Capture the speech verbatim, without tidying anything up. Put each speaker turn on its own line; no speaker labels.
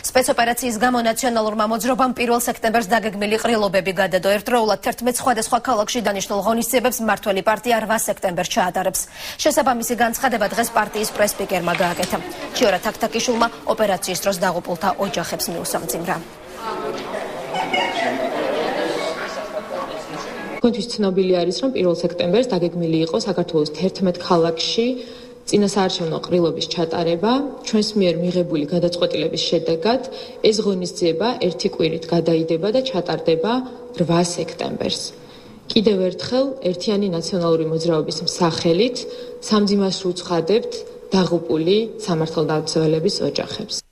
Spetsoperatsiis gamo naționalurma მოძრაობამ პირველ სექტემბერს დაგეგმილი ყრილობები გადადო. ერთდროულად თერთმეტ სხვადასხვა ქალაქში დანიშნულ ღონისძიებებს მმართველი პარტია რვა სექტემბერს ჩაატარებს. შესაბამისი განცხადება დღეს პარტიის პრეს-სპიკერმა გააკეთა. ჩიორა თაქთაკიშვილმა ოპერაციის დროს დაღუპულთა ოჯახებს მიუსამძიმრა.
თქვენთვის ცნობილი არის, რომ პირველ სექტემბერს დაგეგმილი იყო საქართველოს თერთმეტ ქალაქში წინასაარჩევნო ყრილობის ჩატარება. ჩვენს მიერ მიღებული გადაწყვეტილების შედეგად ეს ღონისძიება ერთი კვირით გადაიდება და ჩატარდება რვა სექტემბერს. კიდევ ერთხელ ერთიანი ნაციონალური მოძრაობის მსახელით სამძიმას უცხადებთ დაღუპული სამართალდამცველების ოჯახებს.